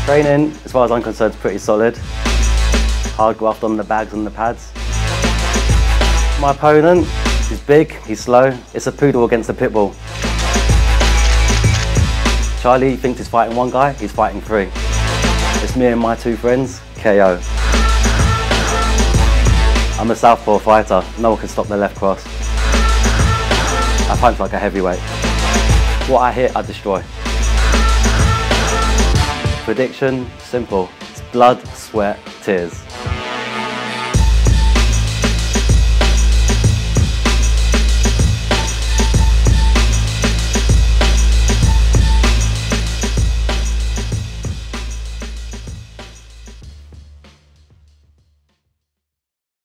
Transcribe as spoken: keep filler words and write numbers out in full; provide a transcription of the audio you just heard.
Training, as far as I'm concerned, is pretty solid. Hard graft on the bags and the pads. My opponent, he's big, he's slow. It's a poodle against a pit bull. Charlie thinks he's fighting one guy, he's fighting three. It's me and my two friends, K O. I'm a southpaw fighter, no one can stop the left cross. I punch like a heavyweight. What I hit, I destroy. Prediction, simple. It's blood, sweat, tears.